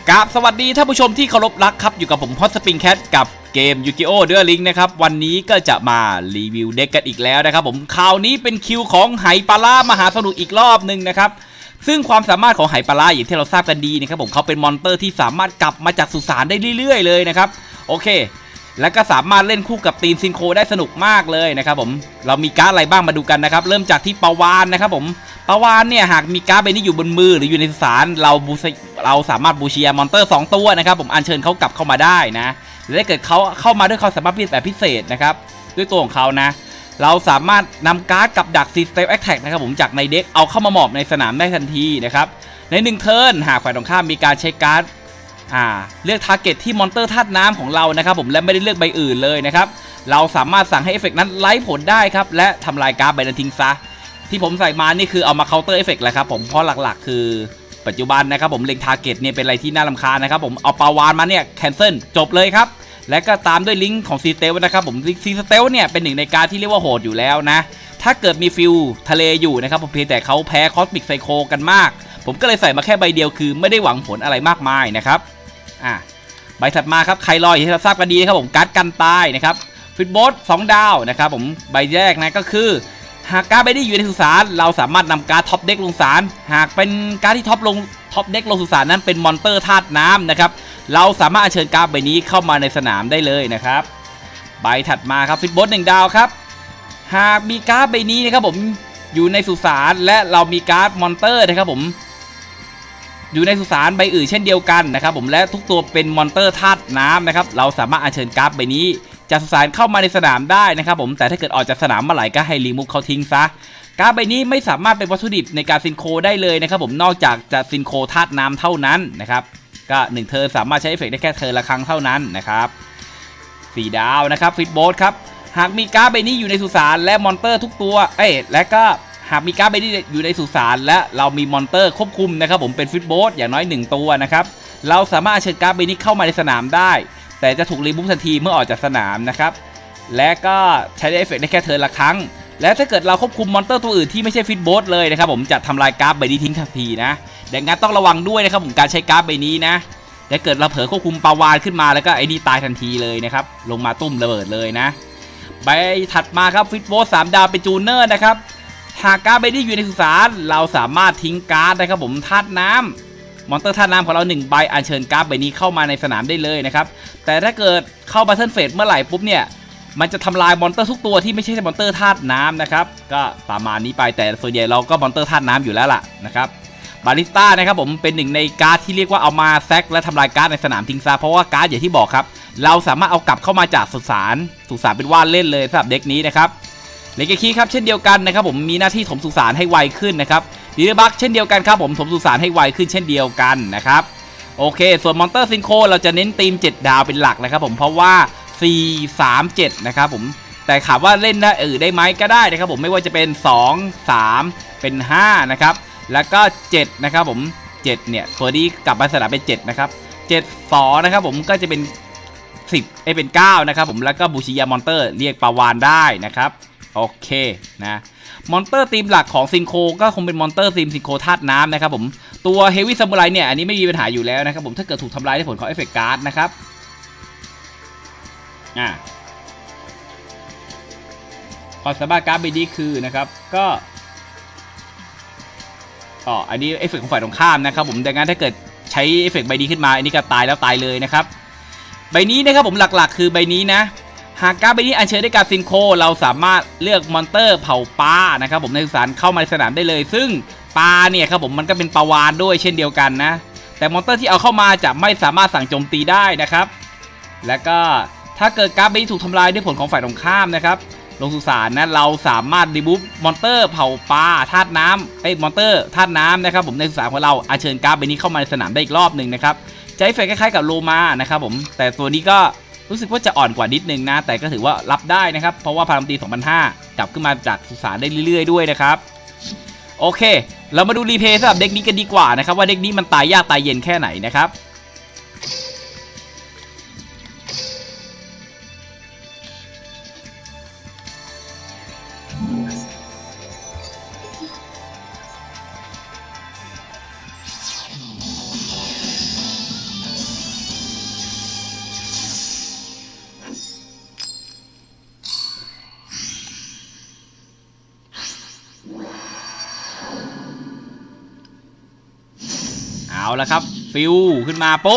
กับสวัสดีท่านผู้ชมที่เคารพรักครับอยู่กับผมฮอตสปริงแคทกับเกมยูกิโอเดอร์ลิงนะครับวันนี้ก็จะมารีวิวเด็กกันอีกแล้วนะครับผมคราวนี้เป็นคิวของไหปลาร่ามหาสนุกอีกรอบหนึ่งนะครับซึ่งความสามารถของไหปลาร่าอย่างที่เราทราบกันดีนะครับผมเขาเป็นมอนเตอร์ที่สามารถกลับมาจากสุสานได้เรื่อยๆเลยนะครับโอเคแล้วก็สามารถเล่นคู่กับทีมซินโคได้สนุกมากเลยนะครับผมเรามีการ์ดอะไรบ้างมาดูกันนะครับเริ่มจากที่ปาวานนะครับผมปาวานเนี่ยหากมีการ์ดใบนี้อยู่บนมือหรืออยู่ในสุสานเราสามารถบูชามอนเตอร์2ตัวนะครับผมอัญเชิญเขากลับเข้ามาได้นะและถ้าเกิดเขาเข้ามาด้วยความสามารถพิเศษนะครับด้วยตัวของเขานะเราสามารถนำการ์ดกับดักซีสเตลแอคแท็กนะครับผมจากในเด็กเอาเข้ามาหมอบในสนามได้ทันทีนะครับใน1เทิร์นหากฝ่ายตรงข้ามมีการใช้การ์ดเลือกทาร์เก็ตที่มอนเตอร์ธาตุน้ำของเรานะครับผมและไม่ได้เลือกใบอื่นเลยนะครับเราสามารถสั่งให้เอฟเฟกต์นั้นไล่ผลได้ครับและทำลายการ์ดใบนั้นทิ้งซะที่ผมใส่มานี่คือเอามาเคาน์เตอร์เอฟเฟกต์แหละครับผมเพราะหลักๆคือปัจจุบันนะครับผมเล็งทาร์เก็ตเนี่ยเป็นอะไรที่น่ารำคาญนะครับผมเอาปาวานมาเนี่ยแคนเซิลจบเลยครับและก็ตามด้วยลิงก์ของซีสเตลนะครับผมซีสเตลเนี่ยเป็นหนึ่งในการที่เรียกว่าโหดอยู่แล้วนะถ้าเกิดมีฟิลทะเลอยู่นะครับผมเพียงแต่เขาแพ้คอสมิกไซโคกันมากผมก็เลยใส่มาแค่ใบเดียวคือไม่ได้หวังผลอะไรมากมายนะครับใบถัดมาครับไคลอยอย่างที่เราทราบกันดีนะครับผมการ์ดกันตายนะครับฟิตโบส2 ดาวนะครับผมใบแรกนะก็คือหากการ์ดใบนี้อยู่ในสุสานเราสามารถนำการ์ดท็อปเด็กลงสารหากเป็นการ์ดที่ท็อปเด็กลงสุสานนั้นเป็นมอนเตอร์ธาตุน้ำนะครับเราสามารถอัญเชิญการ์ดใบนี้เข้ามาในสนามได้เลยนะครับใบถัดมาครับฟิตโบส1 ดาวครับหากมีการ์ดใบนี้นะครับผมอยู่ในสุสานและเรามีการ์ดมอนเตอร์นะครับผมอยู่ในสุสานใบอื่นเช่นเดียวกันนะครับผมและทุกตัวเป็นมอนเตอร์ธาตุน้ำนะครับเราสามารถอัญเชิญการ์ดใบนี้จากสุสานเข้ามาในสนามได้นะครับผมแต่ถ้าเกิดออกจากสนามเมื่อไหร่ก็ให้รีมูฟเขาทิ้งซะการ์ดใบนี้ไม่สามารถเป็นวัตถุดิบในการซินโคได้เลยนะครับผมนอกจากจะซินโคธาตุน้ำเท่านั้นนะครับก็1เทิร์นสามารถใช้เอฟเฟกต์ได้แค่เทิร์นละครั้งเท่านั้นนะครับ4 ดาวนะครับฟิตโบสครับหากมีการ์ดใบนี้อยู่ในสุสานและมอนเตอร์ทุกตัวและก็หากมีการ์ดใบนี้อยู่ในสุสานและเรามีมอนเตอร์ควบคุมนะครับผมเป็นฟิตโบสอย่างน้อย1ตัวนะครับเราสามารถเชิญการ์ดใบนี้เข้ามาในสนามได้แต่จะถูกรีมูฟทันทีเมื่อออกจากสนามนะครับและก็ใช้ได้เอฟเฟกต์ได้แค่เทิร์นละครั้งและถ้าเกิดเราควบคุมมอนเตอร์ตัวอื่นที่ไม่ใช่ฟิตโบสเลยนะครับผมจะทำลายการ์ดใบนี้ทิ้งทันทีนะดังนั้นต้องระวังด้วยนะครับผมการใช้การ์ดใบนี้นะถ้าเกิดเราเผลอควบคุมปาวานขึ้นมาแล้วก็ไอ้นี่ตายทันทีเลยนะครับลงมาตุ้มระเบิดเลยนะใบถัดมาครับฟิตโบส3 ดาวเป็นจูเนอร์นะครับหากการ์ดใบนี้อยู่ในสุสานเราสามารถทิ้งการ์ดนะครับผมธาตุน้ำมอนเตอร์ธาตุน้ำของเรา1 ใบอัญเชิญการ์ดใบนี้เข้ามาในสนามได้เลยนะครับแต่ถ้าเกิดเข้าบัตเทิลเฟสเมื่อไหร่ปุ๊บเนี่ยมันจะทำลายมอนเตอร์ทุกตัวที่ไม่ใช่มอนเตอร์ธาตุน้ำนะครับก็ประมาณนี้ไปแต่ส่วนใหญ่เราก็มอนเตอร์ธาตุน้ำอยู่แล้วล่ะนะครับบาริสต้านะครับผมเป็นหนึ่งในการ์ดที่เรียกว่าเอามาแซกและทำลายการ์ดในสนามทิ้งซะเพราะว่าการ์ดอย่างที่บอกครับเราสามารถเอากลับเข้ามาจากสุสานเป็นว่านเล่นเลยสำหรับเด็กนี้นะครับเลเกคีครับเช่นเดียวกันนะครับผมมีหน้าที่ถมสุสานให้ไวขึ้นนะครับดีเดบักเช่นเดียวกันครับผมถมสุสานให้ไวขึ้นเช่นเดียวกันนะครับโอเคส่วนมอนเตอร์ซินโคเราจะเน้นทีม7 ดาวเป็นหลักนะครับผมเพราะว่า4 3 7นะครับผมแต่ถามว่าเล่นได้ไหมก็ได้นะครับผมไม่ว่าจะเป็น2 3เป็น5นะครับแล้วก็7นะครับผม7เนี่ยตัวนี้กลับมาสนามเป็น7นะครับ7 2นะครับผมก็จะเป็น10เป็น9นะครับผมแล้วก็บูชิยามอนเตอร์เรียกปาวานได้นะครับโอเคนะมอนเตอร์ทีมหลักของซินโคก็คงเป็นมอนเตอร์ทีมซินโคธาตุน้ำนะครับผมตัวเฮฟวี่ซามูไรเนี่ยอันนี้ไม่มีปัญหาอยู่แล้วนะครับผมถ้าเกิดถูกทำลายด้วยผลของเอฟเฟกต์การ์ดนะครับความสามารถการ์ดใบนี้คือนะครับก็อันนี้เอฟเฟกต์ของฝ่ายตรงข้ามนะครับผมดังนั้นถ้าเกิดใช้เอฟเฟกต์ใบนี้ขึ้นมาอันนี้ก็ตายแล้วตายเลยนะครับใบนี้นะครับผมหลักๆคือใบนี้นะหากการ์ดใบนี้อัญเชิญด้วยการซินโคเราสามารถเลือกมอนเตอร์เผ่าปลานะครับผมในสุสานเข้ามาในสนามได้เลยซึ่งปลาเนี่ยครับผมมันก็เป็นปลาวานด้วยเช่นเดียวกันนะแต่มอนเตอร์ที่เอาเข้ามาจะไม่สามารถสั่งโจมตีได้นะครับและก็ถ้าเกิดการ์ดใบนี้ถูกทำลายด้วยผลของฝ่ายตรงข้ามนะครับลงสุสานนะเราสามารถรีมูฟมอนเตอร์เผ่าปลาธาตุน้ำมอนเตอร์ธาตุน้ำนะครับผมในสุสานของเราอัญเชิญการ์ดใบนี้เข้ามาในสนามได้อีกรอบหนึ่งนะครับใช้เอฟเฟกต์คล้ายๆกับโลมานะครับผมแต่ตัวนี้ก็รู้สึกว่าจะอ่อนกว่านิดนึงนะแต่ก็ถือว่ารับได้นะครับเพราะว่าพลังตี 2005 กลับขึ้นมาจากสุสานได้เรื่อยๆด้วยนะครับโอเคเรามาดูรีเพย์สำหรับเด็กนี้กันดีกว่านะครับว่าเด็กนี้มันตายยากตายเย็นแค่ไหนนะครับเอาละครับฟิวขึ้นมาปุ๊บ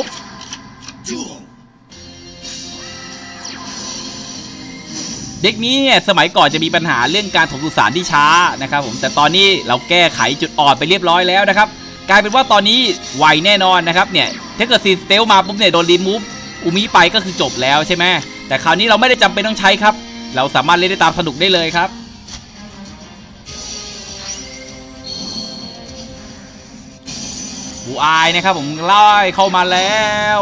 เด็กนี้เนี่ยสมัยก่อนจะมีปัญหาเรื่องการถมสุสานที่ช้านะครับผมแต่ตอนนี้เราแก้ไขจุดอ่อนไปเรียบร้อยแล้วนะครับกลายเป็นว่าตอนนี้ไวแน่นอนนะครับเนี่ยถ้าเกิดซีสเตลมาปุ๊บเนี่ยโดนรีมูฟอุมิไปก็คือจบแล้วใช่ไหมแต่คราวนี้เราไม่ได้จำเป็นต้องใช้ครับเราสามารถเล่นได้ตามสนุกได้เลยครับบูอายนะครับผมไล่เข้ามาแล้ว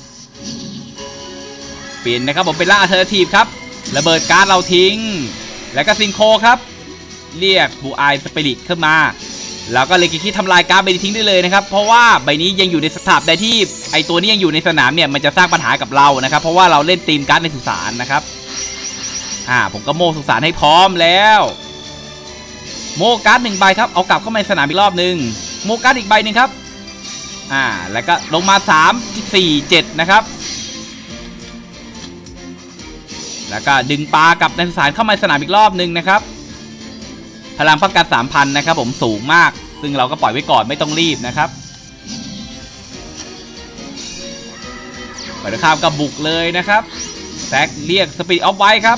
เปลี่ยนนะครับผมเป็นล่าอัลเทอร์เนทีฟครับระเบิดการ์ดเราทิ้งแล้วก็ซิงโคครับเรียกบูอายสปิริตขึ้นมาแล้วก็เลยคิดทำลายการ์ดใบนี้ทิ้งได้เลยนะครับเพราะว่าใบนี้ยังอยู่ในสถาปใดที่ไอตัวนี้ยังอยู่ในสนามเนี่ยมันจะสร้างปัญหากับเรานะครับเพราะว่าเราเล่นทีมการ์ดในสุสานนะครับผมก็โม่สุสานให้พร้อมแล้วโม่การ์ด1ใบครับเอากลับเข้ามาในสนามอีกรอบนึงโม่การ์ดอีกใบหนึ่งครับแล้วก็ลงมา3 4 7นะครับแล้วก็ดึงปลากับในสุสานเข้ามาในสนามอีกรอบนึงนะครับพลังป้องกัน 3,000 นะครับผมสูงมากซึ่งเราก็ปล่อยไว้ก่อนไม่ต้องรีบนะครับฝ่ายตรงข้ามก็บุกเลยนะครับแซกเรียกสปีดออฟไว้ครับ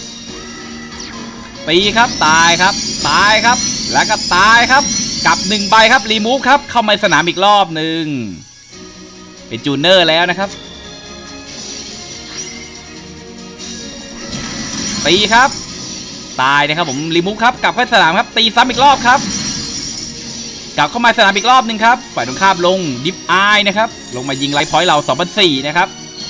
ตีครับตายครับตายครับแล้วก็ตายครับกับ1ใบครับรีมูฟครับเข้ามาสนามอีกรอบหนึ่งเป็นจูเนอร์แล้วนะครับตีครับตายนะครับผมรีมูฟครับกลับเข้าสนามครับตีซ้ำอีกรอบครับกลับเข้ามาสนามอีกรอบหนึ่งครับฝ่ายตรงข้ามลงดิฟไอนะครับลงมายิงไลท์พอยต์เรา2,400นะครับ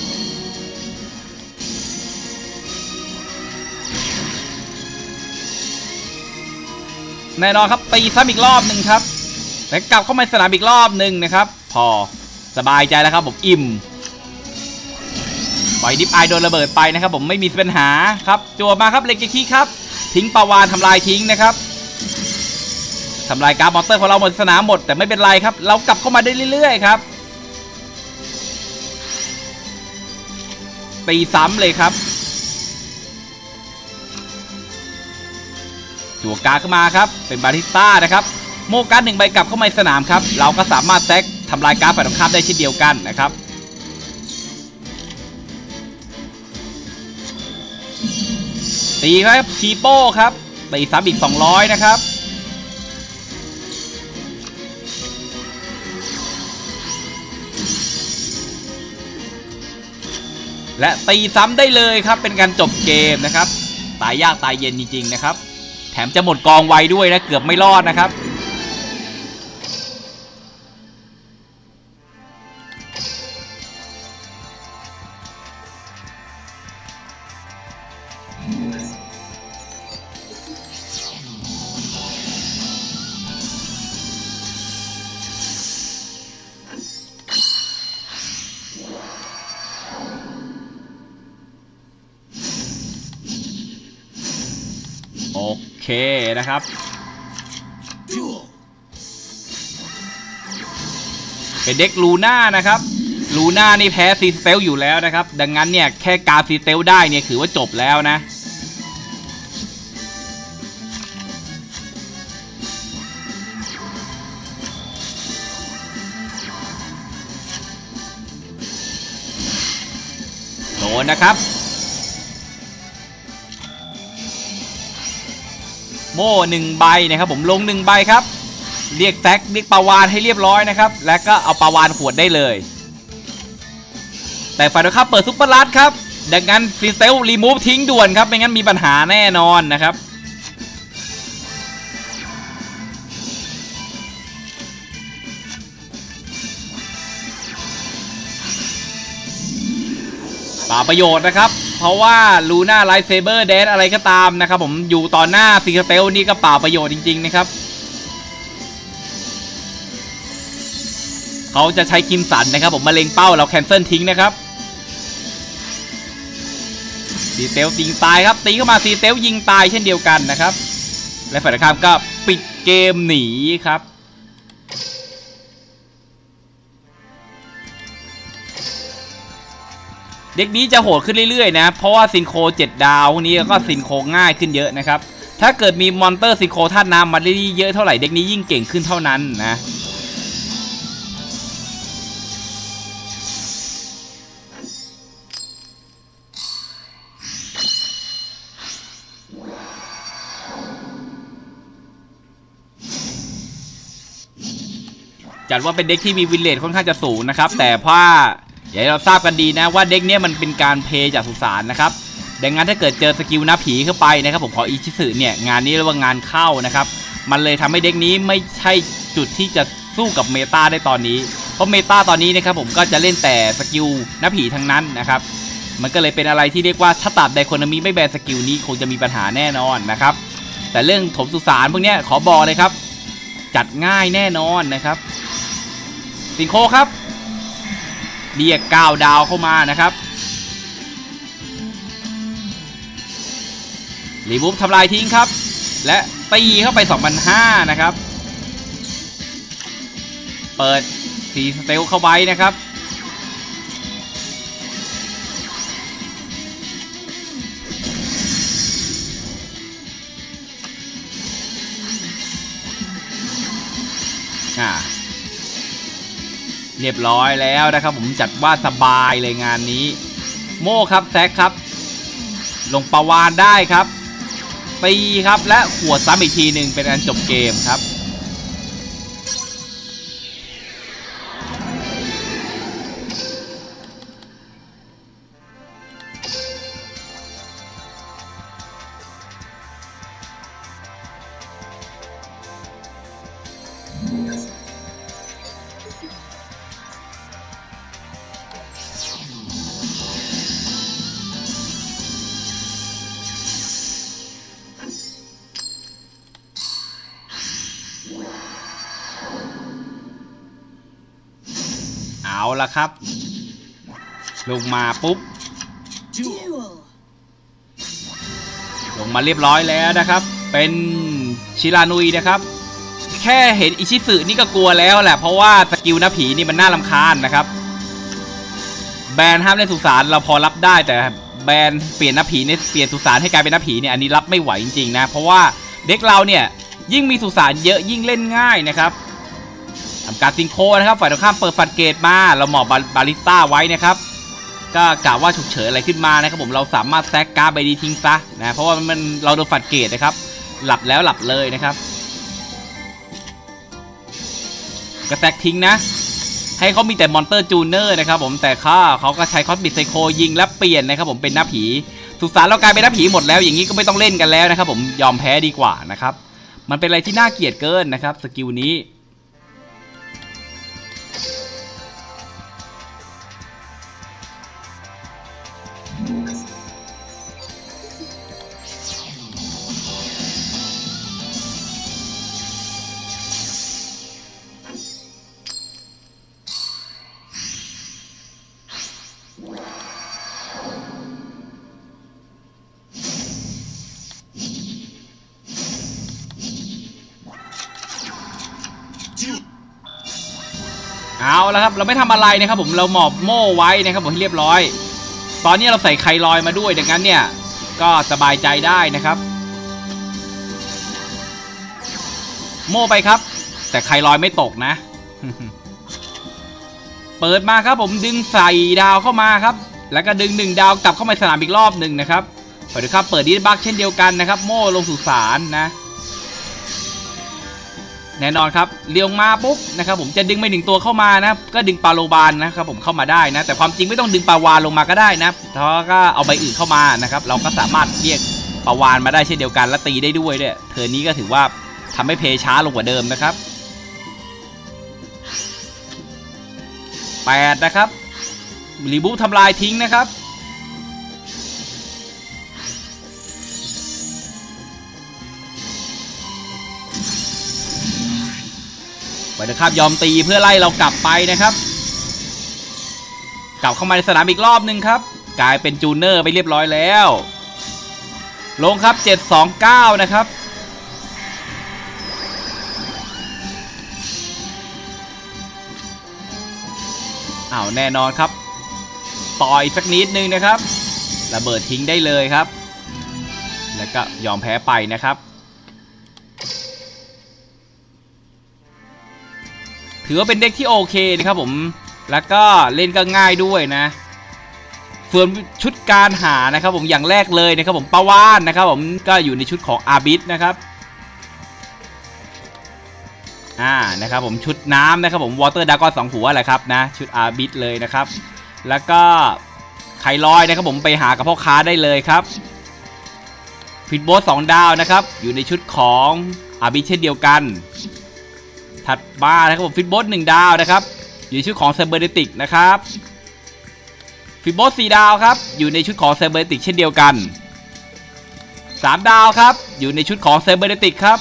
แน่นอนครับตีซ้ำอีกรอบหนึ่งครับแล้วกลับเข้ามาสนามอีกรอบหนึ่งนะครับพอสบายใจแล้วครับผมอิ่มปล่อยดิฟไอโดนระเบิดไปนะครับผมไม่มีปัญหาครับจั่วมาครับเลกิคิครับทิ้งปาวานทำลายทิ้งนะครับทำลายการ์ดมอนสเตอร์ของเราหมดสนามหมดแต่ไม่เป็นไรครับเรากลับเข้ามาได้เรื่อยๆครับตีซ้ำเลยครับจั่วการ์ดเข้ามาครับเป็นบาริสต้านะครับโมการ์ด1ใบกลับเข้ามาในสนามครับเราก็สามารถแซกทำลายการ์ดฝ่ายตรงข้ามได้เช่นเดียวกันนะครับตีครับคีโป้ครับตีซ้ำอีก200นะครับและตีซ้ำได้เลยครับเป็นการจบเกมนะครับตายยากตายเย็นจริงๆนะครับแถมจะหมดกองไวด้วยนะเกือบไม่รอดนะครับโอเคนะครับเป็นเด็กลูน่านะครับลูน่านี่แพ้ซีสเตลอยู่แล้วนะครับดังนั้นเนี่ยแค่การซีสเตลได้เนี่ยถือว่าจบแล้วนะโดนนะครับโม่1ใบนะครับผมลง1ใบครับเรียกแซกเรียกปาวานให้เรียบร้อยนะครับแล้วก็เอาปาวานขวดได้เลยแต่ฝ่ายตรงข้ามเปิดซุปเปอร์ลัดครับดังนั้นซีสเตลรีมูฟทิ้งด่วนครับไม่งั้นมีปัญหาแน่นอนนะครับเปล่าประโยชน์นะครับเพราะว่าลูน่าไลท์เซเบอร์แดนอะไรก็ตามนะครับผมอยู่ต่อหน้าซีสเตลนี่ก็เปล่าประโยชน์จริงๆนะครับเขาจะใช้คิมสันนะครับผมมาเล็งเป้าเราแคนเซิลทิ้งนะครับซีสเตลยิงตายครับตีเข้ามาซีสเตลยิงตายเช่นเดียวกันนะครับและฝ่ายตรงข้ามก็ปิดเกมหนีครับเด็กนี้จะโหดขึ้นเรื่อยๆนะเพราะว่าซินโค7ดาวนี้ก็ซินโคง่ายขึ้นเยอะนะครับถ้าเกิดมีมอนเตอร์ซินโคธาตุน้ำมาได้เยอะเท่าไหร่เด็กนี้ยิ่งเก่งขึ้นเท่านั้นนะจัดว่าเป็นเด็กที่มีวินเลทค่อนข้างจะสูงนะครับแต่เพราะอย่างที่เราทราบกันดีนะว่าเด็กเนี้ยมันเป็นการเพย์จากสุสานนะครับดังนั้นถ้าเกิดเจอสกิลน้าผีเข้าไปนะครับผมขออิชิสึเนี่ยงานนี้เรียกว่างานเข้านะครับมันเลยทำให้เด็กนี้ไม่ใช่จุดที่จะสู้กับเมตาได้ตอนนี้เพราะเมตาตอนนี้นะครับผมก็จะเล่นแต่สกิลน้าผีทั้งนั้นนะครับมันก็เลยเป็นอะไรที่เรียกว่าถ้าตัดไดโคนามิไม่แบนสกิลนี้คงจะมีปัญหาแน่นอนนะครับแต่เรื่องถมสุสานพวกนี้ขอบอกเลยครับจัดง่ายแน่นอนนะครับสิงโคครับเรียก9 ดาวเข้ามานะครับรีบูฟทำลายทิ้งครับและตีเข้าไป 2,500 นะครับเปิด4 สเตลเข้าไปนะครับเรียบร้อยแล้วนะครับผมจัดว่าสบายเลยงานนี้โม่ครับแซกครับลงปาวานได้ครับตีครับและขวดซ้ำอีกทีหนึ่งเป็นการจบเกมครับเอาละครับลงมาปุ๊บลงมาเรียบร้อยแล้วนะครับเป็นชิรานุยนะครับแค่เห็นอิชิสึนี่ก็กลัวแล้วแหละเพราะว่าสกิลน้าผีนี่มันน่ารำคาญนะครับแบนห้ามเล่นสุสานเราพอรับได้แต่แบนเปลี่ยนน้าผีเนี่ยเปลี่ยนสุสานให้กลายเป็นน้าผีเนี่ยอันนี้รับไม่ไหวจริงๆนะเพราะว่าเด็กเราเนี่ยยิ่งมีสุสานเยอะยิ่งเล่นง่ายนะครับทำการซิงโคนะครับฝ่ายตรงข้ามเปิดฟันเกตมาเราหมอบบาริสต้าไว้นะครับก็กล่าวว่าฉุกเฉินอะไรขึ้นมานะครับผมเราสามารถแซกการ์ดใบดีทิ้งซะนะเพราะว่ามันเราโดนฟันเกตนะครับหลับแล้วหลับเลยนะครับก็แซกทิ้งนะให้เขามีแต่มอนเตอร์จูเนอร์นะครับผมแต่เขาก็ใช้คอสบิดไซโคยิงและเปลี่ยนนะครับผมเป็นหน้าผีสุสานเรากลายเป็นหน้าผีหมดแล้วอย่างนี้ก็ไม่ต้องเล่นกันแล้วนะครับผมยอมแพ้ดีกว่านะครับมันเป็นอะไรที่น่าเกลียดเกินนะครับสกิลนี้เอาแล้วครับเราไม่ทำอะไรนะครับผมเราหมอบโม่ไว้นะครับผมให้เรียบร้อยตอนนี้เราใส่ไคลอยมาด้วยดังนั้นเนี่ยก็สบายใจได้นะครับโม่ไปครับแต่ไคลอยไม่ตกนะ เปิดมาครับผมดึงใส่ดาวเข้ามาครับแล้วก็ดึง1 ดาวกลับเข้ามาสนามอีกรอบหนึ่งนะครับเปิดครับเปิดดีบักเช่นเดียวกันนะครับโม่ลงสู่ศาลนะแน่นอนครับเลี้ยวมาปุ๊บนะครับผมจะดึงไป1 ตัวเข้ามานะก็ดึงปาโลบานนะครับผมเข้ามาได้นะแต่ความจริงไม่ต้องดึงปาวานลงมาก็ได้นะเพราะก็เอาใบอื่นเข้ามานะครับเราก็สามารถเรียกปาวานมาได้เช่นเดียวกันและตีได้ด้วยเนี่ยเธอนี้ก็ถือว่าทำให้เพย์ช้าลงกว่าเดิมนะครับ8นะครับรีบูททำลายทิ้งนะครับไปนะครับยอมตีเพื่อไล่เรากลับไปนะครับกลับเข้ามาในสนามอีกรอบนึงครับกลายเป็นจูเนอร์ไปเรียบร้อยแล้วลงครับ729นะครับแน่นอนครับต่ออีกสักนิดนึงนะครับระเบิดทิ้งได้เลยครับแล้วก็ยอมแพ้ไปนะครับถือว่าเป็นเด็กที่โอเคนะครับผมแล้วก็เล่นก็ง่ายด้วยนะส่วนชุดการหานะครับผมอย่างแรกเลยนะครับผมปาวานนะครับผมก็อยู่ในชุดของอาบิสนะครับนะครับผมชุดน้ำนะครับผมวอเตอร์ดากอน2หัวแหละครับนะชุดอาร์บิทเลยนะครับแล้วก็ไคลอยนะครับผมไปหากับพ่อค้าได้เลยครับฟิตโบส2ดาวนะครับอยู่ในชุดของอาร์บิทเช่นเดียวกันถัดมานะครับผมฟิตโบส1ดาวนะครับอยู่ในชุดของเซเบอร์เนติกนะครับฟิตโบส4ดาวครับอยู่ในชุดของเซเบอร์เนติกเช่นเดียวกัน3ดาวครับอยู่ในชุดของเซเบอร์เนติกครับ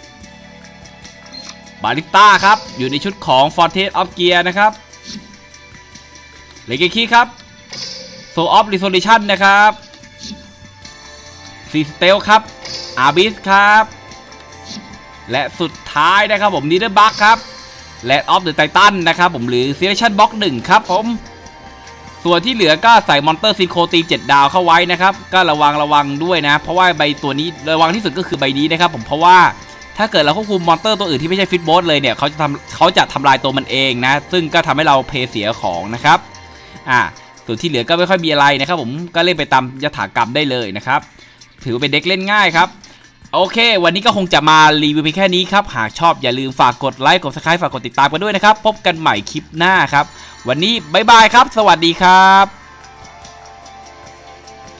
บาริสต้าครับอยู่ในชุดของ Fortress of Gear นะครับเลเกคีครับ Soul of Resolution นะครับซีสเตลครับอาร์บิสครับและสุดท้ายนะครับผมนีเดอร์บัคครับ Land of the Titan นะครับผมหรือ Selection Box 1ครับผมส่วนที่เหลือก็ใส่มอนเตอร์ซินโคตี7ดาวเข้าไว้นะครับก็ระวังด้วยนะเพราะว่าใบตัวนี้ระวังที่สุดก็คือใบนี้นะครับผมเพราะว่าถ้าเกิดเราควบคุมมอนเตอร์ตัวอื่นที่ไม่ใช่ฟิตโบสเลยเนี่ยเขาจะทำลายตัวมันเองนะซึ่งก็ทำให้เราเพเสียของนะครับส่วนที่เหลือก็ไม่ค่อยมีอะไรนะครับผมก็เล่นไปตามยถากรรมได้เลยนะครับถือเป็นเด็กเล่นง่ายครับโอเควันนี้ก็คงจะมารีวิวเพียงแค่นี้ครับหากชอบอย่าลืมฝากกดไลค์กด Subscribe ฝากกดติดตามกันด้วยนะครับพบกันใหม่คลิปหน้าครับวันนี้บ๊ายบายครับสวัสดีครับ